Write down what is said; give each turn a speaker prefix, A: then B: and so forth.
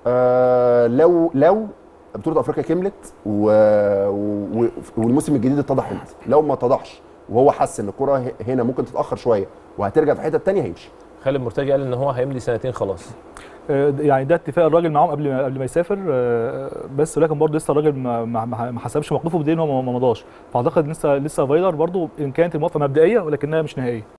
A: لو بطوله افريقيا كملت والموسم الجديد اتضح امتى. لو ما اتضحش وهو حس ان الكره هنا ممكن تتاخر شويه وهترجع في حته ثانيه هيمشي.
B: خالد مرتجي قال ان هو هيمضي سنتين خلاص.
C: يعني ده اتفاق الراجل معاهم قبل ما يسافر، بس ولكن برضه لسه الراجل ما حسبش موقفه بدين، هو ما مضاش. فاعتقد لسه فايلر برضه ان كانت الموافقه مبدئيه ولكنها مش نهائيه.